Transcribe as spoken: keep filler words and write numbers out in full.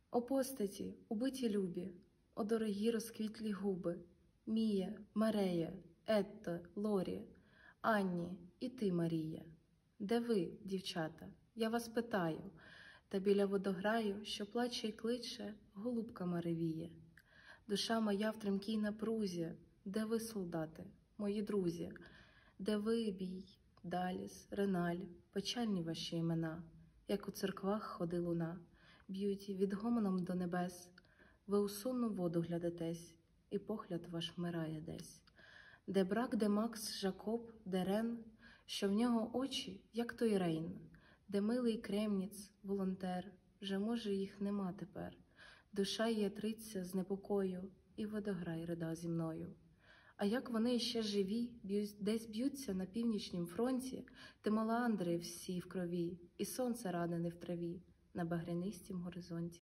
О постаті, убиті любі, о дорогі розквітлі губи, Мія, Марея, Етто, Лорі, Анні і ти, Марія. Де ви, дівчата? Я вас питаю, та біля водограю, що плаче й кличе, голубка маревіє. Душа моя в тремкій напрузі, де ви, солдати, мої друзі? Де ви, бій, Даліс, Реналь, печальні ваші імена, як у церквах ходи луна, б'ють відгомоном до небес. Ви у сонну воду глядитесь, і погляд ваш вмирає десь. Де брак, де Макс, Жакоб, де Рен, що в нього очі, як той Рейн, де милий Кремніц, волонтер, вже, може, їх нема тепер. Душа її триться з непокою, і водограй рида зі мною. А як вони ще живі, б'ють, десь б'ються на північнім фронті, ти маландри всі в крові, і сонце ранене в траві на багрянистім горизонті.